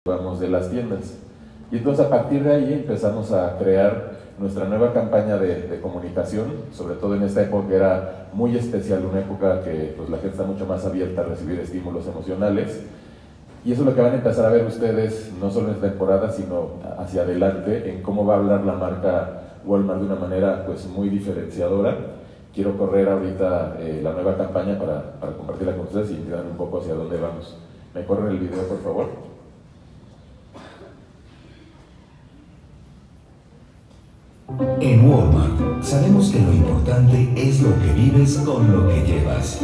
vamos de las tiendas. Y entonces a partir de ahí empezamos a crear nuestra nueva campaña de comunicación, sobre todo en esta época que era muy especial, una época que pues, la gente está mucho más abierta a recibir estímulos emocionales. Y eso es lo que van a empezar a ver ustedes, no solo en esta temporada, sino hacia adelante, en cómo va a hablar la marca Walmart de una manera pues, muy diferenciadora. Quiero correr ahorita la nueva campaña para compartirla con ustedes y entiendan un poco hacia dónde vamos. ¿Me corren el video, por favor? En Walmart sabemos que lo importante es lo que vives con lo que llevas.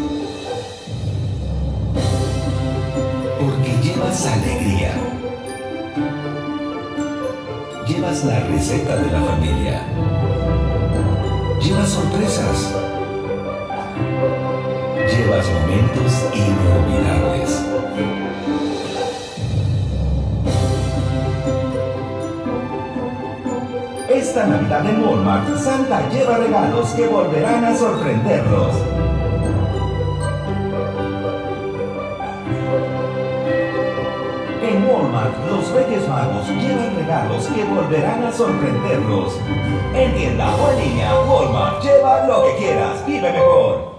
Porque llevas alegría. Llevas la receta de la familia. Llevas sorpresas. Llevas momentos inolvidables. Esta Navidad en Walmart, Santa lleva regalos que volverán a sorprenderlos. En Walmart, los Reyes Magos llevan regalos que volverán a sorprenderlos. En tienda o en línea, Walmart, lleva lo que quieras, vive mejor.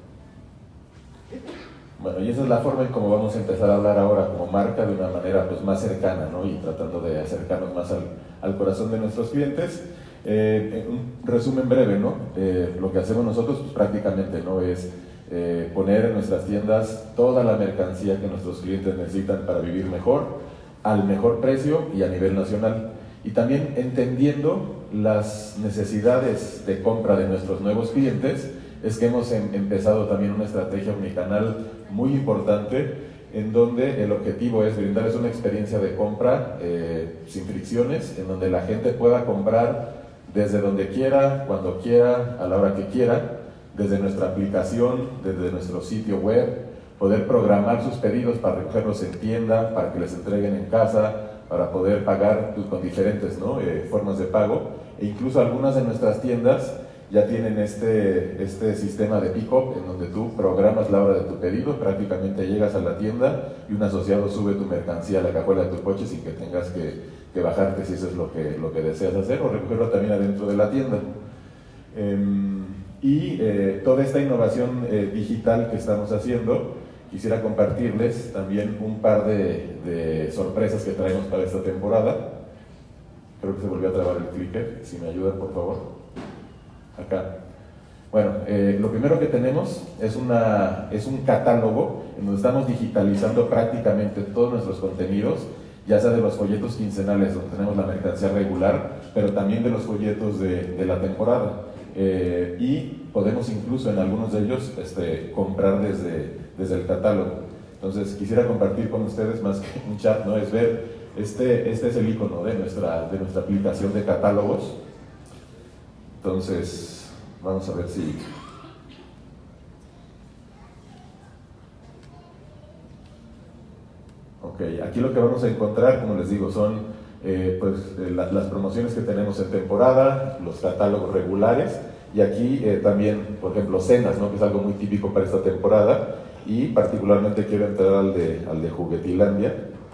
Bueno, y esa es la forma en cómo vamos a empezar a hablar ahora como marca de una manera pues, más cercana, ¿no? Y tratando de acercarnos más al corazón de nuestros clientes. Un resumen breve, ¿no? Lo que hacemos nosotros pues, prácticamente no es poner en nuestras tiendas toda la mercancía que nuestros clientes necesitan para vivir mejor, al mejor precio y a nivel nacional. Y también entendiendo las necesidades de compra de nuestros nuevos clientes, es que hemos empezado también una estrategia omnicanal muy importante en donde el objetivo es brindarles una experiencia de compra sin fricciones, en donde la gente pueda comprar desde donde quiera, cuando quiera, a la hora que quiera, desde nuestra aplicación, desde nuestro sitio web, poder programar sus pedidos para recogerlos en tienda, para que les entreguen en casa, para poder pagar pues, con diferentes ¿no? Formas de pago, e incluso algunas de nuestras tiendas ya tienen este sistema de pick-up en donde tú programas la hora de tu pedido, prácticamente llegas a la tienda y un asociado sube tu mercancía a la cajuela de tu coche sin que tengas que bajarte si eso es lo que deseas hacer, o recogerlo también adentro de la tienda. Toda esta innovación digital que estamos haciendo, quisiera compartirles también un par de sorpresas que traemos para esta temporada. Creo que se volvió a trabar el clicker, si me ayudan por favor. Acá. Bueno, lo primero que tenemos es un catálogo en donde estamos digitalizando prácticamente todos nuestros contenidos, ya sea de los folletos quincenales donde tenemos la mercancía regular, pero también de los folletos de la temporada. Y podemos incluso en algunos de ellos comprar desde el catálogo. Entonces quisiera compartir con ustedes más que un chat, ¿no? Es ver, este es el icono de nuestra aplicación de catálogos. Entonces, vamos a ver si... Ok, aquí lo que vamos a encontrar, como les digo, son las promociones que tenemos en temporada, los catálogos regulares, y aquí también, por ejemplo, cenas, ¿no? Que es algo muy típico para esta temporada, y particularmente quiero entrar al de Juguetilandia.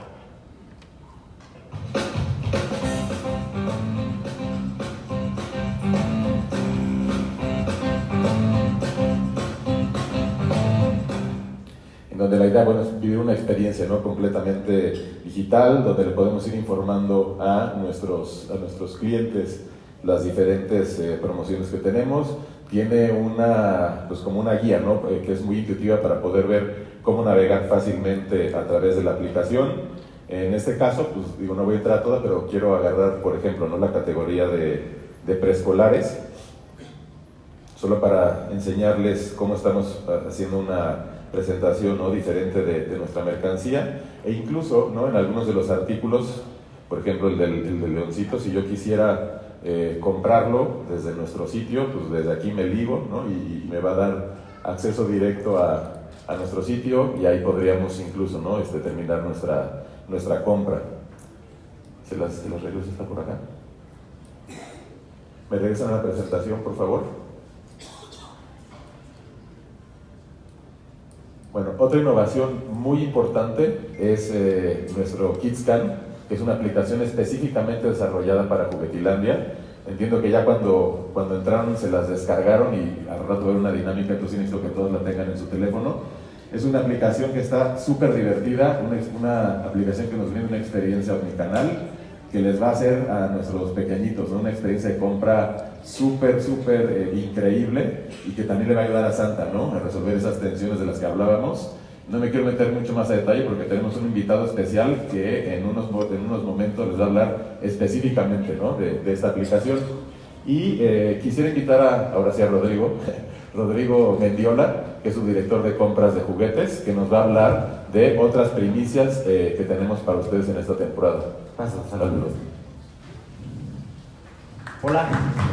Donde la idea, bueno, es vivir una experiencia ¿no? completamente digital, donde le podemos ir informando a nuestros clientes las diferentes promociones que tenemos. Tiene como una guía, ¿no? Que es muy intuitiva para poder ver cómo navegar fácilmente a través de la aplicación. En este caso, pues digo, no voy a entrar a toda, pero quiero agarrar, por ejemplo, ¿no? la categoría de preescolares, solo para enseñarles cómo estamos haciendo una presentación ¿no? diferente de nuestra mercancía, e incluso ¿no? en algunos de los artículos, por ejemplo el del leoncito, si yo quisiera comprarlo desde nuestro sitio, pues desde aquí me ligo ¿no? y me va a dar acceso directo a nuestro sitio, y ahí podríamos incluso ¿no? terminar nuestra compra. ¿Se los regreso? ¿Está por acá? ¿Me regresan a la presentación, por favor? Bueno, otra innovación muy importante es nuestro KidsCam, que es una aplicación específicamente desarrollada para Juguetilandia. Entiendo que ya cuando entraron se las descargaron y al rato ver una dinámica, entonces necesito que todos la tengan en su teléfono. Es una aplicación que está súper divertida, una aplicación que nos brinda una experiencia omnicanal que les va a hacer a nuestros pequeñitos, ¿no? Una experiencia de compra súper increíble y que también le va a ayudar a Santa, ¿no? A resolver esas tensiones de las que hablábamos. No me quiero meter mucho más a detalle porque tenemos un invitado especial que en unos momentos les va a hablar específicamente, ¿no? de esta aplicación. Y quisiera invitar ahora sí a Rodrigo Mendiola, que es su director de compras de juguetes, que nos va a hablar de otras primicias que tenemos para ustedes en esta temporada. Saludos. Hola.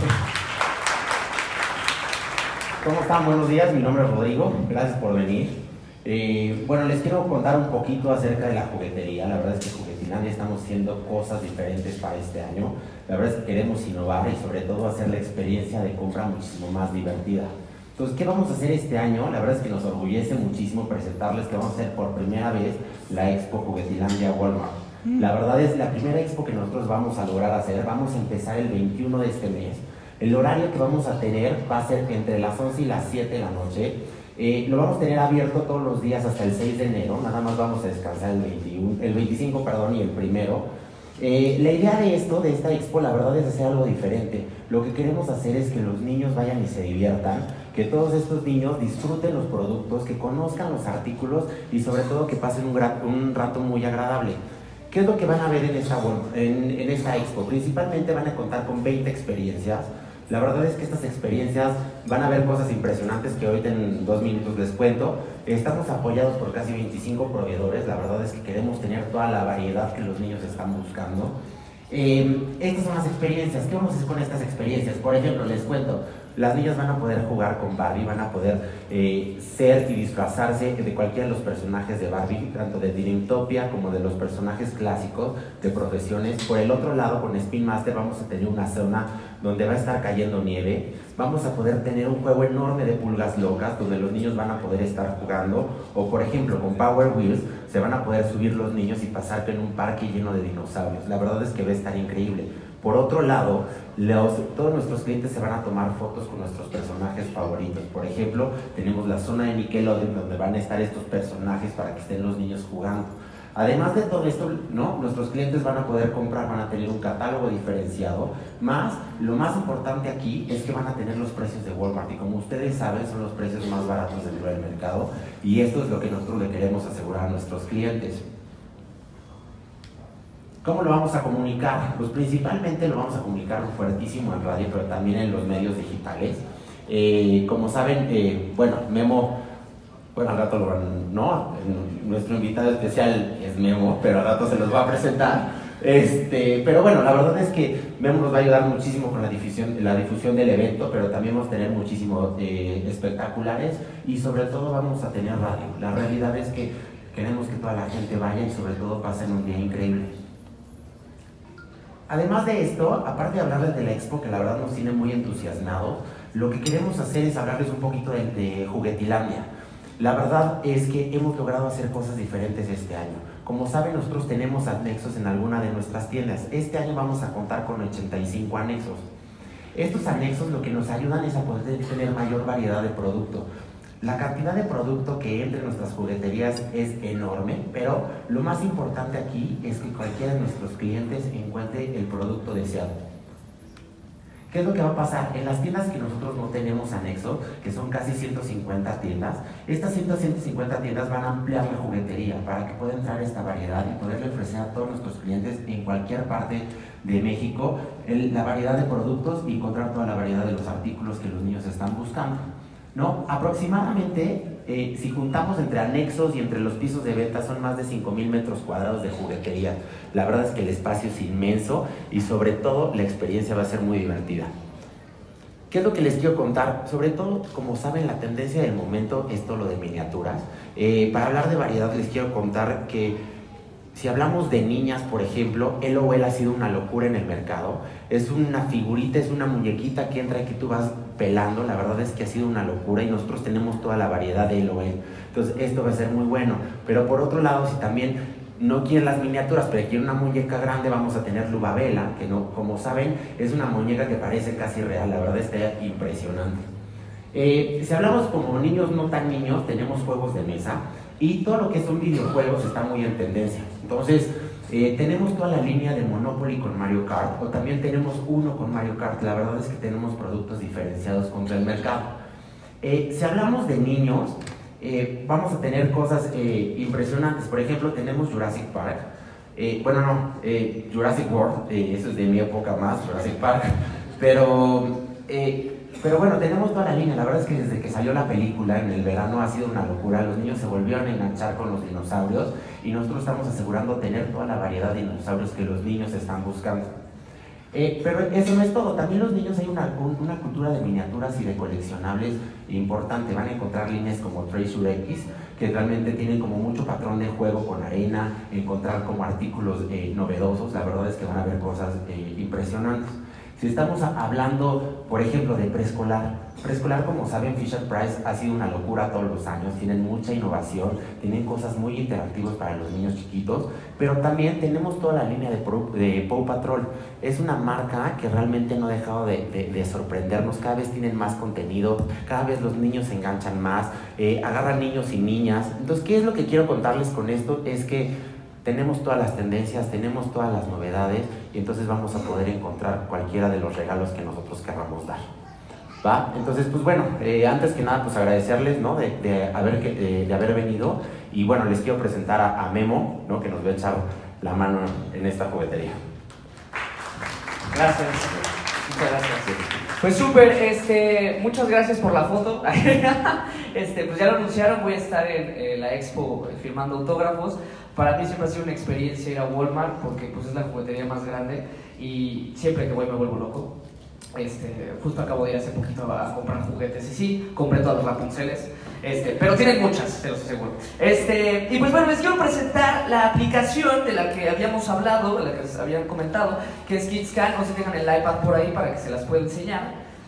¿Cómo están? Buenos días, mi nombre es Rodrigo, gracias por venir. Bueno, les quiero contar un poquito acerca de la juguetería. La verdad es que en Juguetilandia estamos haciendo cosas diferentes para este año. La verdad es que queremos innovar y sobre todo hacer la experiencia de compra muchísimo más divertida. Entonces, ¿qué vamos a hacer este año? La verdad es que nos orgullece muchísimo presentarles que vamos a hacer por primera vez la Expo Juguetilandia Walmart. La verdad es la primera expo que nosotros vamos a lograr hacer. Vamos a empezar el 21 de este mes. El horario que vamos a tener va a ser entre las 11 y las 7 de la noche. Lo vamos a tener abierto todos los días hasta el 6 de enero, nada más vamos a descansar el 25 y el 1. La idea de esta expo, la verdad es hacer algo diferente. Lo que queremos hacer es que los niños vayan y se diviertan, que todos estos niños disfruten los productos, que conozcan los artículos y sobre todo que pasen un rato muy agradable. ¿Qué es lo que van a ver en esta expo? Principalmente van a contar con 20 experiencias. La verdad es que estas experiencias van a ver cosas impresionantes que ahorita en 2 minutos les cuento. Estamos apoyados por casi 25 proveedores. La verdad es que queremos tener toda la variedad que los niños están buscando. Estas son las experiencias. ¿Qué vamos a hacer con estas experiencias? Por ejemplo, les cuento, las niñas van a poder jugar con Barbie, van a poder ser y disfrazarse de cualquiera de los personajes de Barbie, tanto de Dreamtopia como de los personajes clásicos de profesiones. Por el otro lado, con Spin Master vamos a tener una zona donde va a estar cayendo nieve. Vamos a poder tener un juego enorme de pulgas locas donde los niños van a poder estar jugando, o por ejemplo con Power Wheels se van a poder subir los niños y pasar en un parque lleno de dinosaurios. La verdad es que va a estar increíble. Por otro lado, todos nuestros clientes se van a tomar fotos con nuestros personajes favoritos. Por ejemplo, tenemos la zona de Nickelodeon donde van a estar estos personajes para que estén los niños jugando. Además de todo esto, ¿no? Nuestros clientes van a poder comprar, van a tener un catálogo diferenciado, más lo más importante aquí es que van a tener los precios de Walmart y como ustedes saben son los precios más baratos dentro del mercado y esto es lo que nosotros le queremos asegurar a nuestros clientes. ¿Cómo lo vamos a comunicar? Pues principalmente lo vamos a comunicar fuertísimo en radio, pero también en los medios digitales. Como saben, bueno, Memo, bueno, al rato lo van, ¿no? Nuestro invitado especial es Memo, pero al rato se los va a presentar. Pero bueno, la verdad es que Memo nos va a ayudar muchísimo con la difusión del evento, pero también vamos a tener muchísimos espectaculares y sobre todo vamos a tener radio. La realidad es que queremos que toda la gente vaya y sobre todo pasen un día increíble. Además de esto, aparte de hablarles de la expo, que la verdad nos tiene muy entusiasmados, lo que queremos hacer es hablarles un poquito de Juguetilandia. La verdad es que hemos logrado hacer cosas diferentes este año. Como saben, nosotros tenemos anexos en alguna de nuestras tiendas. Este año vamos a contar con 85 anexos. Estos anexos lo que nos ayudan es a poder tener mayor variedad de producto. La cantidad de producto que entra en nuestras jugueterías es enorme, pero lo más importante aquí es que cualquiera de nuestros clientes encuentre el producto deseado. ¿Qué es lo que va a pasar? En las tiendas que nosotros no tenemos anexo, que son casi 150 tiendas, estas 150 tiendas van a ampliar la juguetería para que pueda entrar esta variedad y poderle ofrecer a todos nuestros clientes en cualquier parte de México la variedad de productos y encontrar toda la variedad de los artículos que los niños están buscando. ¿No? Aproximadamente, si juntamos entre anexos y entre los pisos de venta, son más de 5,000 metros cuadrados de juguetería. La verdad es que el espacio es inmenso y sobre todo la experiencia va a ser muy divertida. ¿Qué es lo que les quiero contar? Sobre todo, como saben, la tendencia del momento es todo lo de miniaturas. Para hablar de variedad les quiero contar que si hablamos de niñas, por ejemplo, LOL ha sido una locura en el mercado. Es una figurita, es una muñequita que entra y que tú vas pelando, la verdad es que ha sido una locura y nosotros tenemos toda la variedad de LOL. Entonces esto va a ser muy bueno. Pero por otro lado, si también no quieren las miniaturas, pero quieren una muñeca grande, vamos a tener Lubabela, que no, como saben, es una muñeca que parece casi real, la verdad está impresionante. Si hablamos como niños no tan niños, tenemos juegos de mesa y todo lo que son videojuegos está muy en tendencia. Entonces, tenemos toda la línea de Monopoly con Mario Kart, o también tenemos uno con Mario Kart. La verdad es que tenemos productos diferenciados contra el mercado. Si hablamos de niños, vamos a tener cosas impresionantes. Por ejemplo, tenemos Jurassic Park. Jurassic World, eso es de mi época más, Jurassic Park. Pero bueno, tenemos toda la línea. La verdad es que desde que salió la película en el verano ha sido una locura. Los niños se volvieron a enganchar con los dinosaurios y nosotros estamos asegurando tener toda la variedad de dinosaurios que los niños están buscando. Pero eso no es todo. También los niños hay una cultura de miniaturas y de coleccionables importante. Van a encontrar líneas como Treasure X, que realmente tienen como mucho patrón de juego con arena, encontrar como artículos novedosos. La verdad es que van a ver cosas impresionantes. Si estamos hablando, por ejemplo, de preescolar, como saben, Fisher-Price ha sido una locura todos los años, tienen mucha innovación, tienen cosas muy interactivas para los niños chiquitos, pero también tenemos toda la línea de Paw Patrol. Es una marca que realmente no ha dejado de sorprendernos, cada vez tienen más contenido, cada vez los niños se enganchan más, agarran niños y niñas. Entonces, ¿qué es lo que quiero contarles con esto? Es que tenemos todas las tendencias, tenemos todas las novedades y entonces vamos a poder encontrar cualquiera de los regalos que nosotros queramos dar. ¿Va? Entonces, pues bueno, antes que nada, pues agradecerles, ¿no? de haber venido y bueno, les quiero presentar a Memo, ¿no? Que nos va a echar la mano en esta juguetería. Gracias, muchas gracias. Pues súper, muchas gracias por la foto. Pues ya lo anunciaron, voy a estar en la expo firmando autógrafos. Para mí siempre ha sido una experiencia ir a Walmart porque pues es la juguetería más grande y siempre que voy me vuelvo loco. Justo acabo de ir hace poquito a comprar juguetes y sí, compré todas las Rapunceles, pero tienen muchas, se los aseguro. Y pues bueno, les quiero presentar la aplicación de la que habíamos hablado, de la que les habían comentado, que es KidsScan. No se tengan el iPad por ahí para que se las pueda enseñar.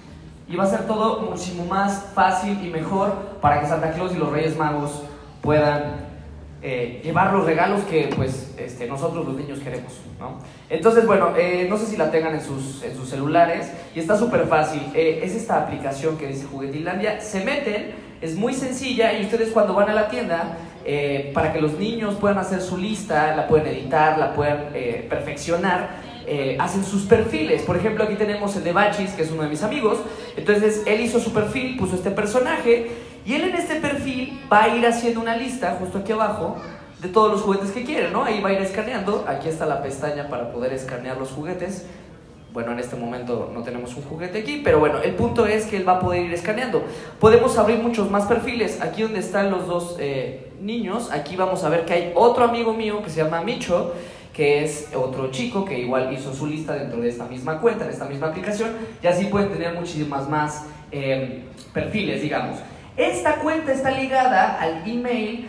Y va a ser todo muchísimo más fácil y mejor para que Santa Claus y los Reyes Magos puedan llevar los regalos que pues nosotros los niños queremos, ¿no? Entonces bueno, no sé si la tengan en sus celulares y está súper fácil. Es esta aplicación que dice Juguetilandia. Se meten, es muy sencilla y ustedes cuando van a la tienda para que los niños puedan hacer su lista, la pueden editar, la pueden perfeccionar, hacen sus perfiles. Por ejemplo, aquí tenemos el de Bachis, que es uno de mis amigos. Entonces él hizo su perfil, puso este personaje y él en este perfil va a ir haciendo una lista justo aquí abajo de todos los juguetes que quiere, ¿no? Ahí va a ir escaneando. Aquí está la pestaña para poder escanear los juguetes. Bueno, en este momento no tenemos un juguete aquí, pero bueno, el punto es que él va a poder ir escaneando. Podemos abrir muchos más perfiles. Aquí donde están los dos niños, aquí vamos a ver que hay otro amigo mío que se llama Micho, que es otro chico que igual hizo su lista dentro de esta misma cuenta, en esta misma aplicación, y así pueden tener muchísimas más perfiles, digamos. Esta cuenta está ligada al email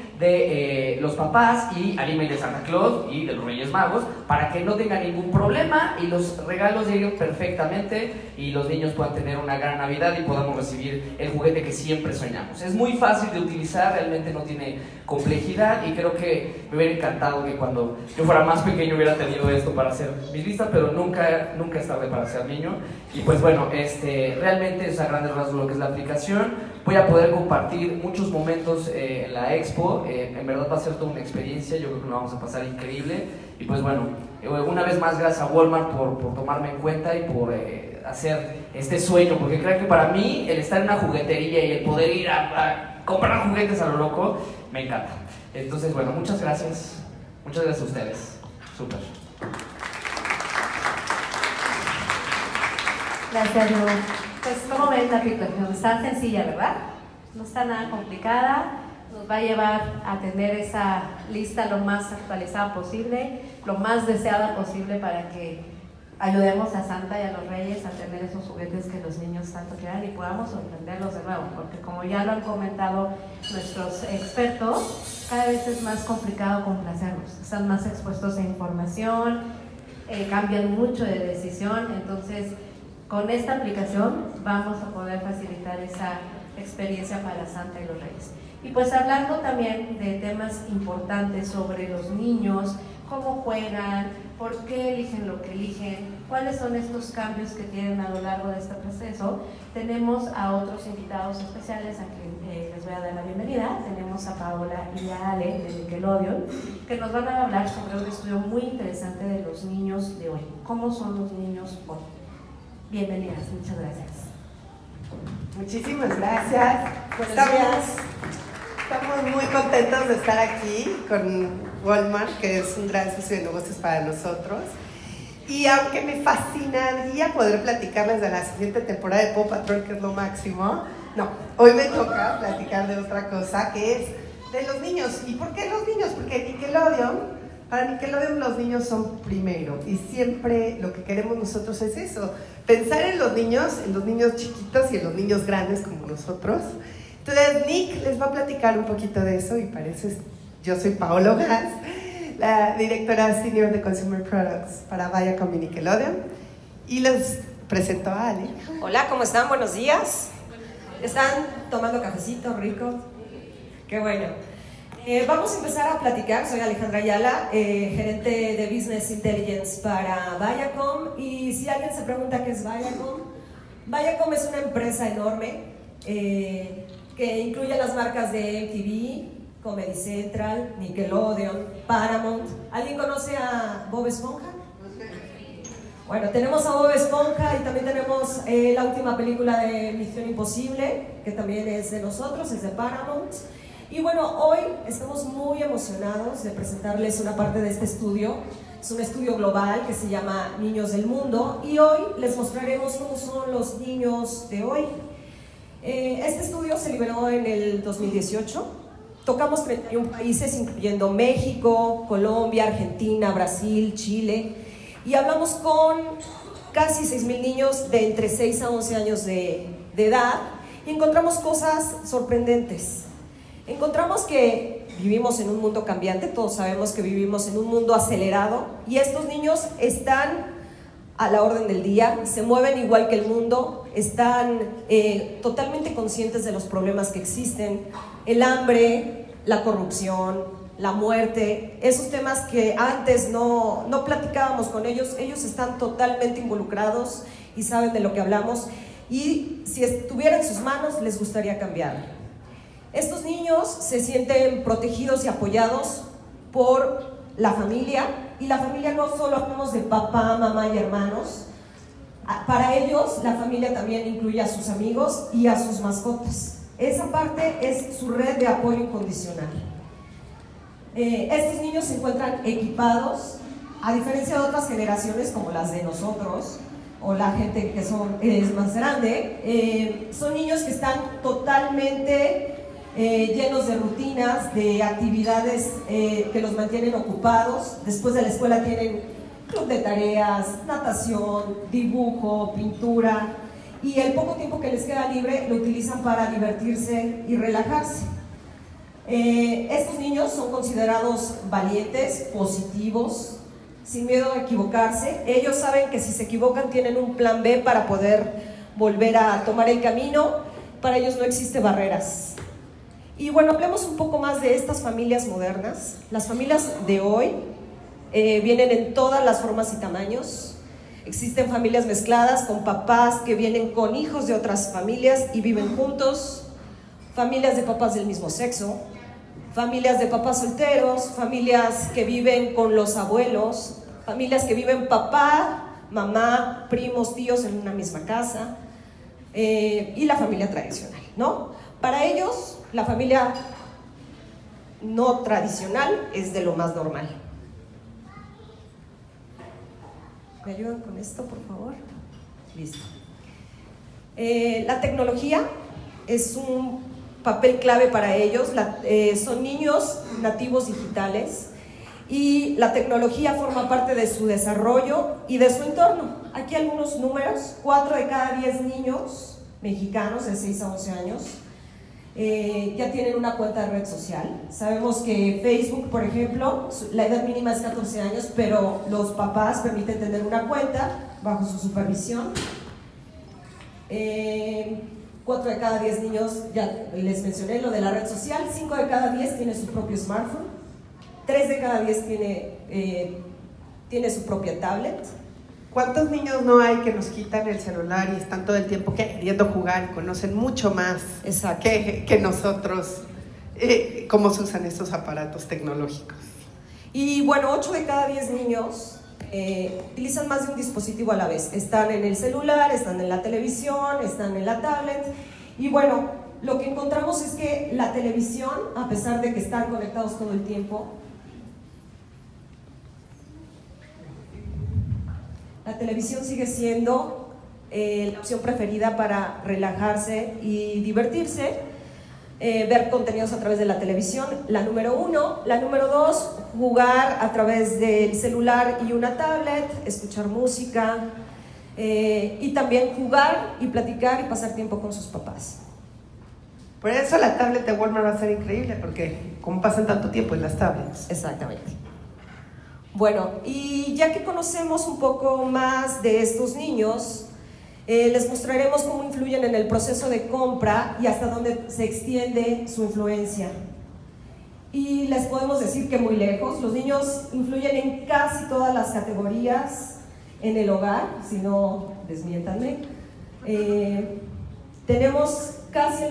de los papás y al email de Santa Claus y de los Reyes Magos para que no tengan ningún problema y los regalos lleguen perfectamente y los niños puedan tener una gran Navidad y podamos recibir el juguete que siempre soñamos. Es muy fácil de utilizar, realmente no tiene complejidad y creo que me hubiera encantado que cuando yo fuera más pequeño hubiera tenido esto para hacer mis listas, pero nunca es tarde para ser niño. Y pues bueno, realmente es a grandes rasgos lo que es la aplicación. Voy a poder compartir muchos momentos en la expo. En verdad va a ser toda una experiencia, yo creo que nos vamos a pasar increíble. Y pues bueno, una vez más gracias a Walmart por tomarme en cuenta y por hacer este sueño, porque creo que para mí el estar en una juguetería y el poder ir a comprar juguetes a lo loco, me encanta. Entonces bueno, muchas gracias a ustedes. Súper. Gracias, Lu. Pues como ven, la aplicación está sencilla, ¿verdad? No está nada complicada. Nos va a llevar a tener esa lista lo más actualizada posible, lo más deseada posible para que ayudemos a Santa y a los Reyes a tener esos juguetes que los niños tanto quieran y podamos sorprenderlos de nuevo, porque como ya lo han comentado nuestros expertos, cada vez es más complicado complacerlos, están más expuestos a información, cambian mucho de decisión, entonces con esta aplicación vamos a poder facilitar esa experiencia para Santa y los Reyes. Y pues hablando también de temas importantes sobre los niños, cómo juegan, por qué eligen lo que eligen, cuáles son estos cambios que tienen a lo largo de este proceso, tenemos a otros invitados especiales a quien les voy a dar la bienvenida. Tenemos a Paola y a Ale de Nickelodeon, que nos van a hablar sobre un estudio muy interesante de los niños de hoy. ¿Cómo son los niños hoy? Bienvenidas, muchas gracias. Muchísimas gracias. Estamos muy contentos de estar aquí con Walmart, que es un gran socio de negocios para nosotros. Y aunque me fascinaría poder platicarles de la siguiente temporada de Paw Patrol, que es lo máximo, no, hoy me toca platicar de otra cosa, que es de los niños. ¿Y por qué los niños? Porque para Nickelodeon los niños son primero, y siempre lo que queremos nosotros es eso, pensar en los niños chiquitos y en los niños grandes como nosotros. Entonces Nick les va a platicar un poquito de eso, y para eso yo soy Paola Gas, la directora senior de Consumer Products para Viacom y Nickelodeon, y les presento a Ale. Hola, ¿cómo están? Buenos días. ¿Están tomando cafecito rico? Qué bueno. Vamos a empezar a platicar. Soy Alejandra Ayala, gerente de Business Intelligence para Viacom, y si alguien se pregunta qué es Viacom, Viacom es una empresa enorme que incluye las marcas de MTV, Comedy Central, Nickelodeon, Paramount. ¿Alguien conoce a Bob Esponja? Bueno, tenemos a Bob Esponja, y también tenemos la última película de Misión Imposible, que también es de nosotros, es de Paramount. Y bueno, hoy estamos muy emocionados de presentarles una parte de este estudio. Es un estudio global que se llama Niños del Mundo, y hoy les mostraremos cómo son los niños de hoy. Este estudio se liberó en el 2018. Tocamos 31 países, incluyendo México, Colombia, Argentina, Brasil, Chile, y hablamos con casi 6,000 niños de entre 6 a 11 años de edad, y encontramos cosas sorprendentes. Encontramos que vivimos en un mundo cambiante, todos sabemos que vivimos en un mundo acelerado, y estos niños están a la orden del día, se mueven igual que el mundo, están totalmente conscientes de los problemas que existen, el hambre, la corrupción, la muerte, esos temas que antes no platicábamos con ellos. Ellos están totalmente involucrados y saben de lo que hablamos, y si estuviera en sus manos les gustaría cambiar. Estos niños se sienten protegidos y apoyados por la familia, y la familia no solo hablamos de papá, mamá y hermanos. Para ellos la familia también incluye a sus amigos y a sus mascotas. Esa parte es su red de apoyo incondicional. Estos niños se encuentran equipados, a diferencia de otras generaciones como las de nosotros o la gente que es más grande. Son niños que están totalmente llenos de rutinas, de actividades que los mantienen ocupados. Después de la escuela tienen club de tareas, natación, dibujo, pintura, y el poco tiempo que les queda libre lo utilizan para divertirse y relajarse. Estos niños son considerados valientes, positivos, sin miedo a equivocarse. Ellos saben que si se equivocan tienen un plan B para poder volver a tomar el camino. Para ellos no existen barreras. Y bueno, hablemos un poco más de estas familias modernas. Las familias de hoy vienen en todas las formas y tamaños. Existen familias mezcladas con papás que vienen con hijos de otras familias y viven juntos, familias de papás del mismo sexo, familias de papás solteros, familias que viven con los abuelos, familias que viven papá, mamá, primos, tíos en una misma casa, y la familia tradicional, ¿no? Para ellos, la familia no tradicional es de lo más normal. ¿Me ayudan con esto, por favor? Listo. La tecnología es un papel clave para ellos. Son niños nativos digitales, y la tecnología forma parte de su desarrollo y de su entorno. Aquí algunos números: 4 de cada 10 niños mexicanos de 6 a 11 años ya tienen una cuenta de red social. Sabemos que Facebook, por ejemplo, la edad mínima es 14 años, pero los papás permiten tener una cuenta bajo su supervisión. 4 de cada 10 niños, ya les mencioné lo de la red social, 5 de cada 10 tiene su propio smartphone, 3 de cada 10 tiene su propia tablet. ¿Cuántos niños no hay que nos quitan el celular y están todo el tiempo queriendo jugar y conocen mucho más que nosotros cómo se usan estos aparatos tecnológicos? Y bueno, 8 de cada 10 niños utilizan más de un dispositivo a la vez. Están en el celular, están en la televisión, están en la tablet. Y bueno, lo que encontramos es que la televisión, a pesar de que están conectados todo el tiempo, la televisión sigue siendo la opción preferida para relajarse y divertirse, ver contenidos a través de la televisión, la número 1. La número 2, jugar a través del celular y una tablet, escuchar música, y también jugar y platicar y pasar tiempo con sus papás. Por eso la tablet de Walmart va a ser increíble, porque como pasan tanto tiempo en las tablets. Exactamente. Bueno, y ya que conocemos un poco más de estos niños, les mostraremos cómo influyen en el proceso de compra y hasta dónde se extiende su influencia. Y les podemos decir que muy lejos. Los niños influyen en casi todas las categorías en el hogar, si no, desmiéntanme. Tenemos casi el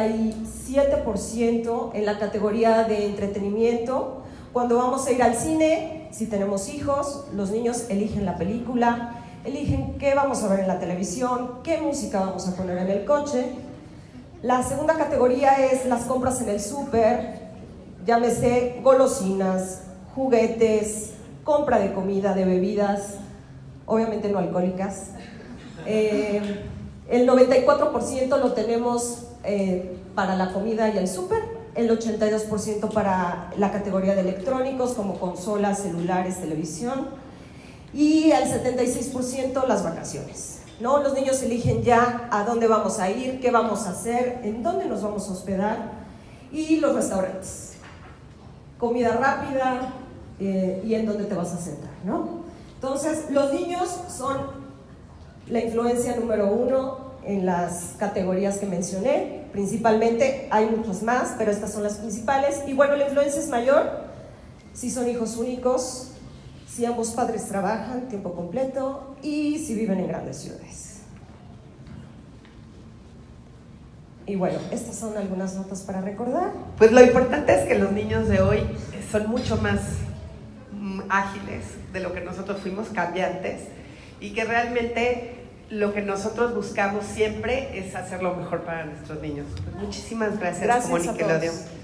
97% en la categoría de entretenimiento. Cuando vamos a ir al cine, si tenemos hijos, los niños eligen la película, eligen qué vamos a ver en la televisión, qué música vamos a poner en el coche. La segunda categoría es las compras en el súper, llámese golosinas, juguetes, compra de comida, de bebidas, obviamente no alcohólicas. El 94% lo tenemos para la comida y el súper. El 82% para la categoría de electrónicos como consolas, celulares, televisión, y el 76% las vacaciones, ¿no? Los niños eligen ya a dónde vamos a ir, qué vamos a hacer, en dónde nos vamos a hospedar, y los restaurantes, comida rápida y en dónde te vas a sentar, ¿no? Entonces, los niños son la influencia número 1 en las categorías que mencioné. Principalmente, hay muchas más, pero estas son las principales. Y bueno, la influencia es mayor si son hijos únicos, si ambos padres trabajan tiempo completo y si viven en grandes ciudades. Y bueno, estas son algunas notas para recordar. Pues lo importante es que los niños de hoy son mucho más ágiles de lo que nosotros fuimos, cambiantes, y que realmente lo que nosotros buscamos siempre es hacer lo mejor para nuestros niños. Pues muchísimas gracias, Gracias como a Nickelodeon. todos.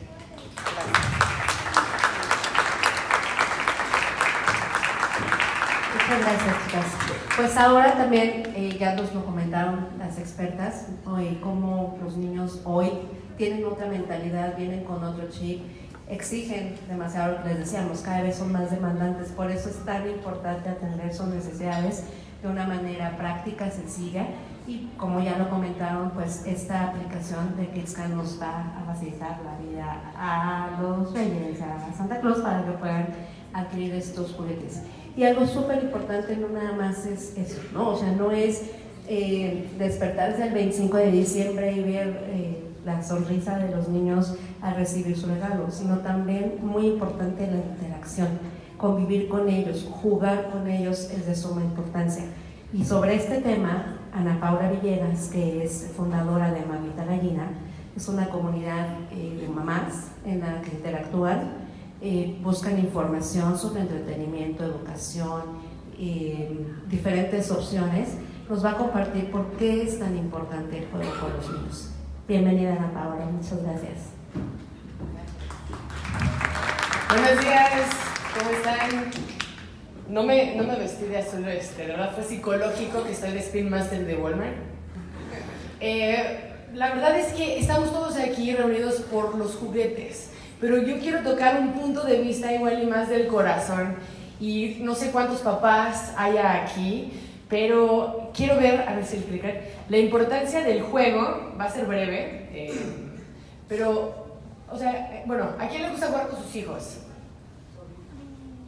Muchas gracias, chicas. Pues ahora también ya nos lo comentaron las expertas, cómo los niños hoy tienen otra mentalidad, vienen con otro chip, exigen demasiado, lo que les decíamos, cada vez son más demandantes. Por eso es tan importante atender sus necesidades de una manera práctica, sencilla, y como ya lo comentaron, pues esta aplicación de KidsCan nos va a facilitar la vida a los reyes, a Santa Claus, para que puedan adquirir estos juguetes. Y algo súper importante no nada más es eso, ¿no? O sea, no es despertarse el 25 de diciembre y ver la sonrisa de los niños al recibir su regalo, sino también, muy importante, la interacción. Convivir con ellos, jugar con ellos es de suma importancia. Y sobre este tema, Ana Paula Villegas, que es fundadora de Mamita Gallina, es una comunidad de mamás en la que interactúan, buscan información sobre entretenimiento, educación, diferentes opciones. Nos va a compartir por qué es tan importante el juego con los niños. Bienvenida, Ana Paula, muchas gracias. Buenos días. ¿Cómo están? No me vestí de azul, la verdad fue psicológico que soy de Spin Master de Walmart. La verdad es que estamos todos aquí reunidos por los juguetes, pero yo quiero tocar un punto de vista igual y más del corazón, y no sé cuántos papás haya aquí, pero quiero ver, a ver si el clicker, la importancia del juego. Va a ser breve, pero, o sea, bueno, ¿a quién le gusta jugar con sus hijos?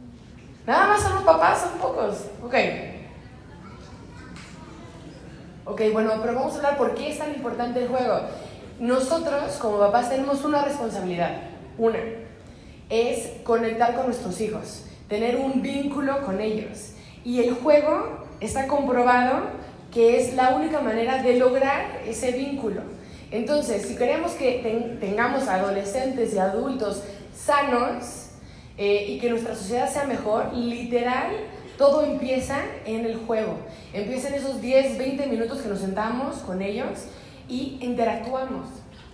Nada más son los papás, son pocos. Ok, Ok, bueno, pero vamos a hablar por qué es tan importante el juego. Nosotros, como papás, tenemos una responsabilidad. Una es conectar con nuestros hijos, tener un vínculo con ellos. Y el juego está comprobado que es la única manera de lograr ese vínculo. Entonces, si queremos que tengamos adolescentes y adultos sanos y que nuestra sociedad sea mejor, literal, todo empieza en el juego. Empieza en esos 10, 20 minutos que nos sentamos con ellos y interactuamos.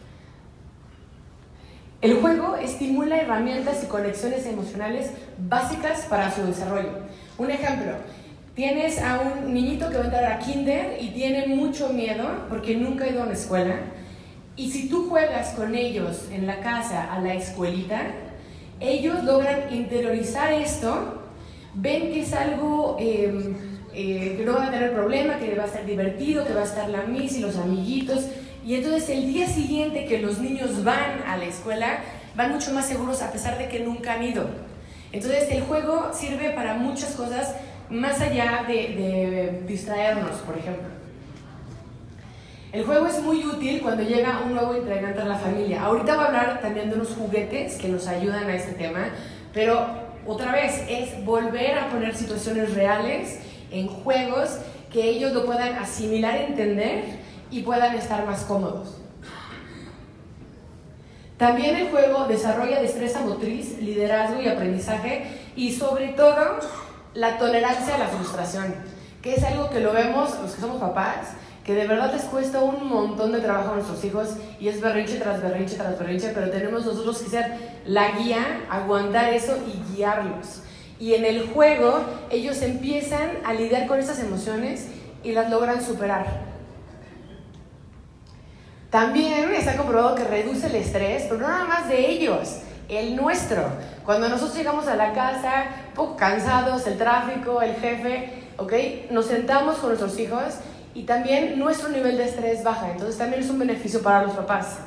El juego estimula herramientas y conexiones emocionales básicas para su desarrollo. Un ejemplo, tienes a un niñito que va a entrar a kinder y tiene mucho miedo porque nunca ha ido a una escuela. Y si tú juegas con ellos en la casa a la escuelita, ellos logran interiorizar esto, ven que es algo que no van a tener problema, que va a ser divertido, que va a estar la miss y los amiguitos. Y entonces el día siguiente que los niños van a la escuela, van mucho más seguros a pesar de que nunca han ido. Entonces el juego sirve para muchas cosas más allá de distraernos, por ejemplo. El juego es muy útil cuando llega un nuevo integrante a la familia. Ahorita voy a hablar también de unos juguetes que nos ayudan a este tema, pero otra vez es volver a poner situaciones reales en juegos que ellos lo puedan asimilar, entender y puedan estar más cómodos. También el juego desarrolla destreza motriz, liderazgo y aprendizaje y sobre todo la tolerancia a la frustración, que es algo que lo vemos los que somos papás, que de verdad les cuesta un montón de trabajo a nuestros hijos y es berrinche tras berrinche tras berrinche, pero tenemos nosotros que ser la guía, aguantar eso y guiarlos. Y en el juego ellos empiezan a lidiar con esas emociones y las logran superar. También está comprobado que reduce el estrés, pero no nada más de ellos, el nuestro. Cuando nosotros llegamos a la casa, un poco cansados, el tráfico, el jefe, ¿ok? Nos sentamos con nuestros hijos y también nuestro nivel de estrés baja, entonces también es un beneficio para los papás.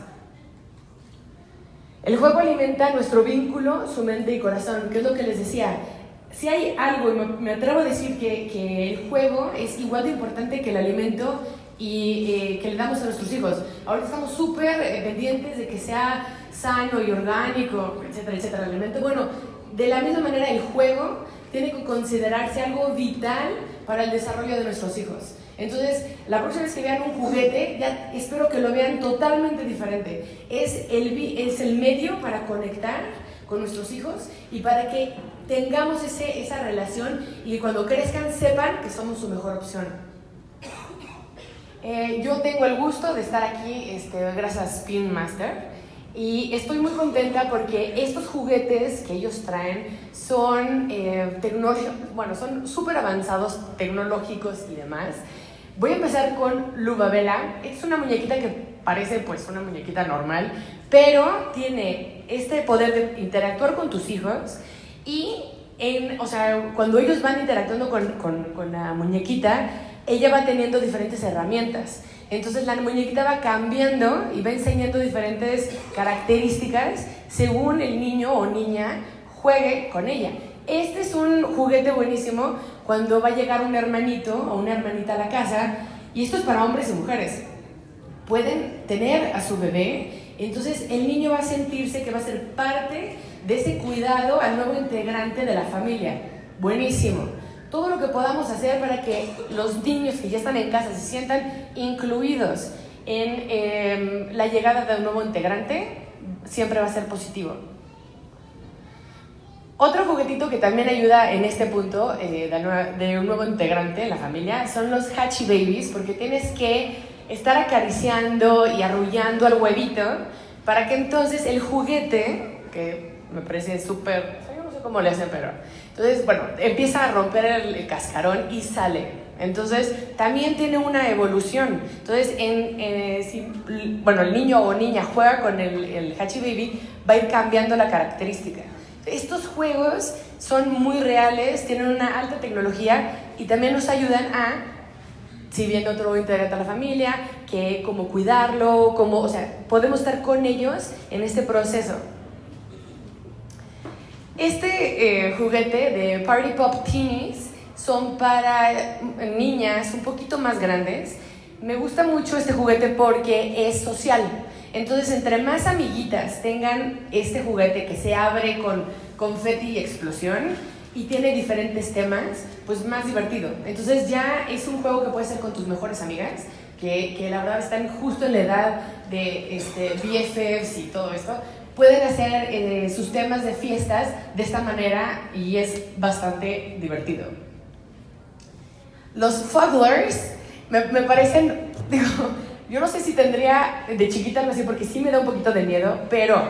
El juego alimenta nuestro vínculo, su mente y corazón, que es lo que les decía. Si hay algo, y me atrevo a decir que el juego es igual de importante que el alimento y que le damos a nuestros hijos. Ahorita estamos súper pendientes de que sea sano y orgánico, etcétera, etcétera, el alimento. Bueno, de la misma manera el juego tiene que considerarse algo vital para el desarrollo de nuestros hijos. Entonces, la próxima vez que vean un juguete, ya espero que lo vean totalmente diferente. Es el medio para conectar con nuestros hijos y para que tengamos esa relación y que cuando crezcan sepan que somos su mejor opción. Yo tengo el gusto de estar aquí gracias a Spin Master y estoy muy contenta porque estos juguetes que ellos traen son son súper avanzados, tecnológicos y demás. Voy a empezar con Lubabela. Es una muñequita que parece pues una muñequita normal, pero tiene este poder de interactuar con tus hijos y cuando ellos van interactuando con la muñequita, ella va teniendo diferentes herramientas. Entonces la muñequita va cambiando y va enseñando diferentes características según el niño o niña juegue con ella. Este es un juguete buenísimo cuando va a llegar un hermanito o una hermanita a la casa, y esto es para hombres y mujeres. Pueden tener a su bebé, entonces el niño va a sentirse que va a ser parte de ese cuidado al nuevo integrante de la familia. Buenísimo. Todo lo que podamos hacer para que los niños que ya están en casa se sientan incluidos en la llegada de un nuevo integrante, siempre va a ser positivo. Otro juguetito que también ayuda en este punto de un nuevo integrante en la familia son los Hatchy Babies, porque tienes que estar acariciando y arrullando al huevito para que entonces el juguete, que me parece súper, yo no sé cómo le hacen, pero entonces, bueno, empieza a romper el cascarón y sale. Entonces, también tiene una evolución. Entonces, el niño o niña juega con el Hatchy Baby, va a ir cambiando la característica. Estos juegos son muy reales, tienen una alta tecnología y también nos ayudan a, si viene otro integrante a la familia, que cómo cuidarlo, podemos estar con ellos en este proceso. Este juguete de Party Pop Teenies son para niñas un poquito más grandes Me gusta mucho este juguete porque es social. Entonces, entre más amiguitas tengan este juguete que se abre con confeti y explosión y tiene diferentes temas, pues más divertido. Entonces ya es un juego que puedes hacer con tus mejores amigas, que la verdad están justo en la edad de BFFs y todo esto. Pueden hacer sus temas de fiestas de esta manera y es bastante divertido. Los Fugglers me parecen, digo, yo no sé si tendría de chiquita algo así porque sí me da un poquito de miedo, pero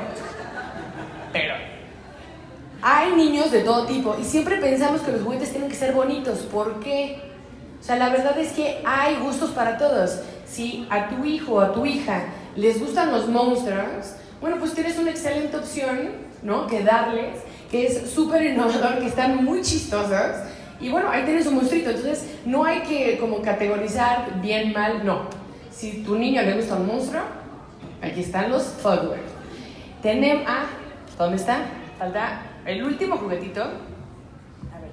hay niños de todo tipo y siempre pensamos que los juguetes tienen que ser bonitos. ¿Por qué? O sea, la verdad es que hay gustos para todos. Si a tu hijo o a tu hija les gustan los monstruos, bueno, pues tienes una excelente opción, ¿no? Que darles, que es súper innovador, que están muy chistosos. Y bueno, ahí tienes un monstruito. Entonces, no hay que como categorizar bien, mal, no. Si tu niño le gusta un monstruo, aquí están los Fugglers. Tenemos, ¿dónde está? Falta el último juguetito. A ver,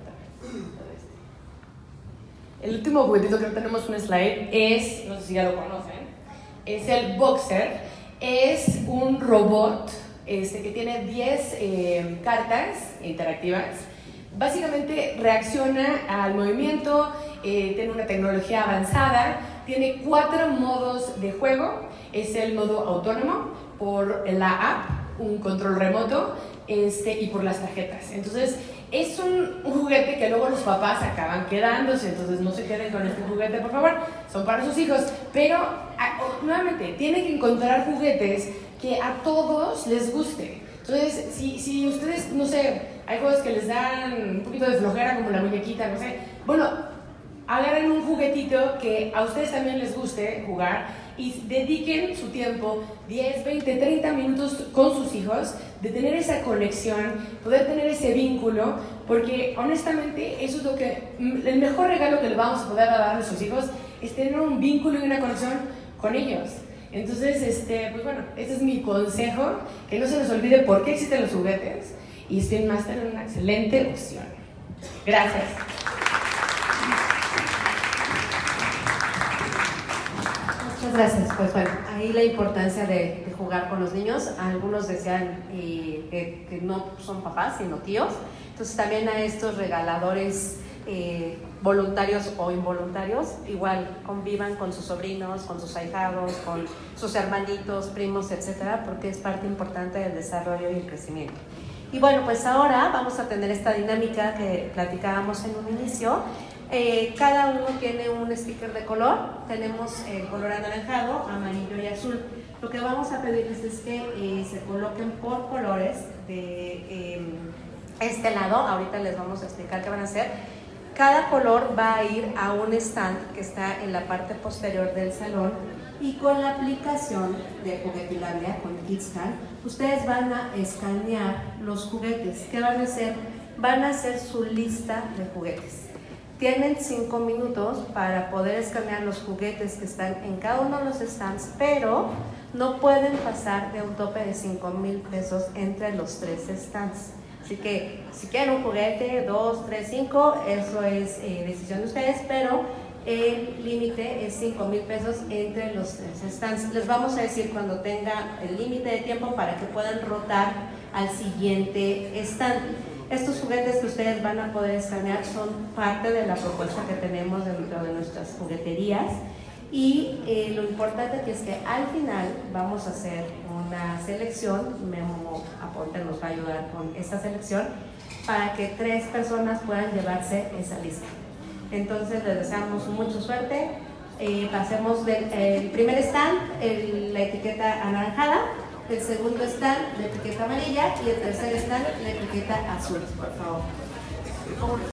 el último juguetito que tenemos un slide es, no sé si ya lo conocen, es el Boxer. Es un robot que tiene 10 cartas interactivas. Básicamente reacciona al movimiento, tiene una tecnología avanzada, tiene 4 modos de juego. Es el modo autónomo, por la app, un control remoto y por las tarjetas. Entonces es un juguete que luego los papás acaban quedándose, entonces no se queden con este juguete, por favor, son para sus hijos. Pero nuevamente tienen que encontrar juguetes que a todos les guste. Entonces si ustedes, no sé, hay juegos que les dan un poquito de flojera como la muñequita, no sé, bueno, agarren un juguetito que a ustedes también les guste jugar y dediquen su tiempo, 10, 20, 30 minutos con sus hijos, de tener esa conexión, poder tener ese vínculo, porque honestamente eso es lo que, el mejor regalo que le vamos a poder dar a nuestros hijos es tener un vínculo y una conexión con ellos. Entonces, pues bueno, ese es mi consejo, que no se les olvide por qué existen los juguetes y Spin Master es una excelente opción. Gracias. Muchas gracias. Pues bueno, ahí la importancia de jugar con los niños. Algunos decían que no son papás, sino tíos. Entonces también a estos regaladores voluntarios o involuntarios, igual convivan con sus sobrinos, con sus ahijados, con sus hermanitos, primos, etcétera, porque es parte importante del desarrollo y el crecimiento. Y bueno, pues ahora vamos a tener esta dinámica que platicábamos en un inicio. Cada uno tiene un sticker de color. Tenemos el color anaranjado, amarillo y azul. Lo que vamos a pedirles es que se coloquen por colores de este lado. Ahorita les vamos a explicar qué van a hacer. Cada color va a ir a un stand que está en la parte posterior del salón, y con la aplicación de Juguetilandia, con KidsScan, ustedes van a escanear los juguetes. ¿Qué van a hacer? Van a hacer su lista de juguetes. Tienen 5 minutos para poder escanear los juguetes que están en cada uno de los stands, pero no pueden pasar de un tope de 5,000 pesos entre los 3 stands. Así que si quieren un juguete, 2, 3, 5, eso es decisión de ustedes, pero el límite es 5,000 pesos entre los 3 stands. Les vamos a decir cuando tenga el límite de tiempo para que puedan rotar al siguiente stand. Estos juguetes que ustedes van a poder escanear son parte de la propuesta que tenemos dentro de nuestras jugueterías, y lo importante aquí es que al final vamos a hacer una selección. Memo Aponte nos va a ayudar con esta selección para que 3 personas puedan llevarse esa lista. Entonces les deseamos mucha suerte. Pasemos del primer stand, la etiqueta anaranjada, el segundo stand, la etiqueta amarilla, y el tercer stand, la etiqueta azul, por favor.